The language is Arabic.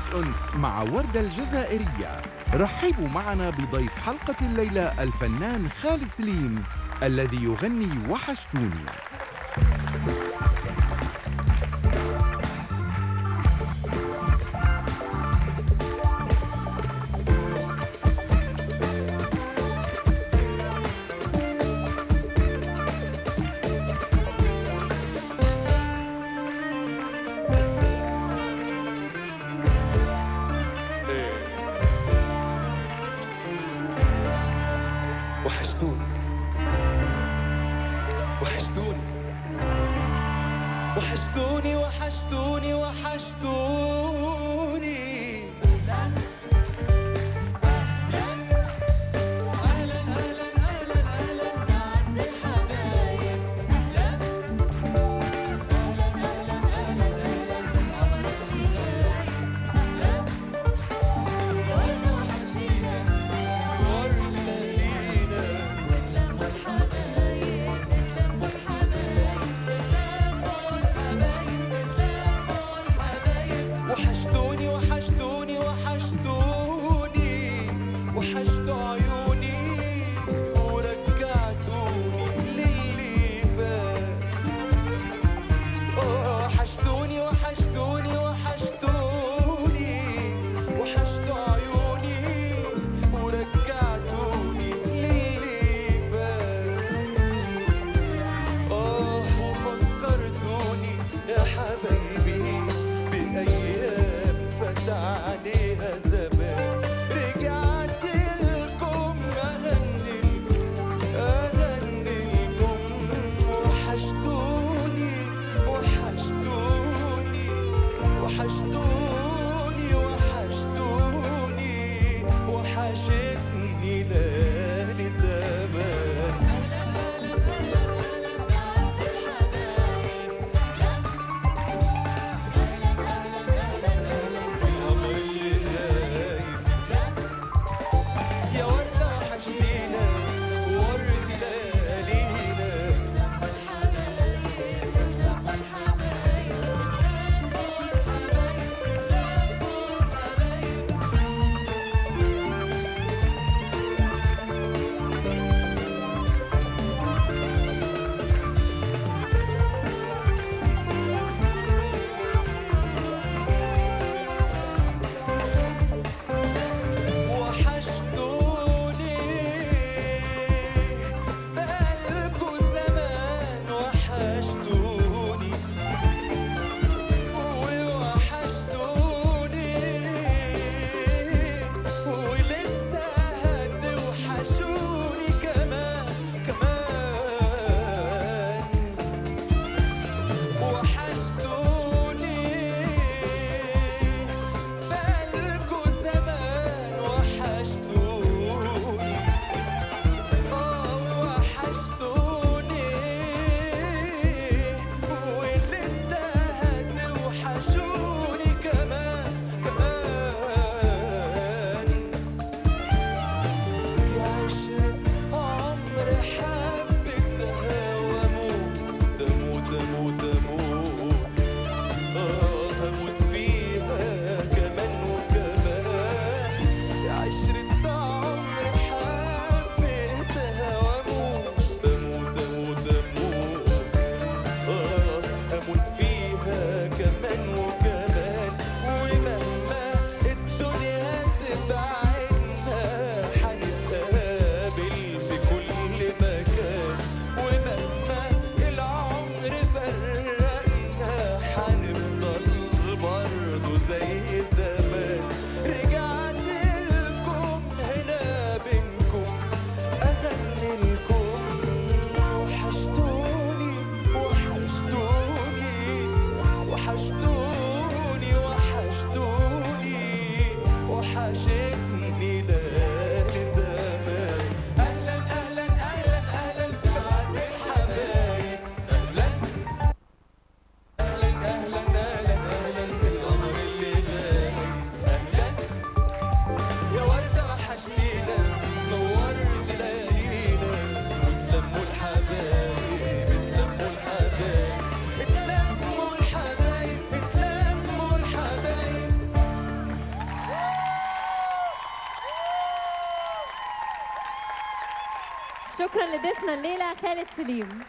أنس مع وردة الجزائرية. رحبوا معنا بضيف حلقة الليلة الفنان خالد سليم الذي يغني وحشتوني. وحشتوني وحشتوني وحشتوني وحشتوني وحشتوني. أهلا أهلا أهلا أهلا ناس الحبايب. أهلا أهلا أهلا أهلا أهلا عمر اللي غايب. أهلا ورد وحشتينا ورد لينا. نتلموا الحبايب نتلموا الحبايب نتلموا الحبايب نتلموا الحبايب. وحشتوني وحشتوني شكرا لضيفنا الليله خالد سليم.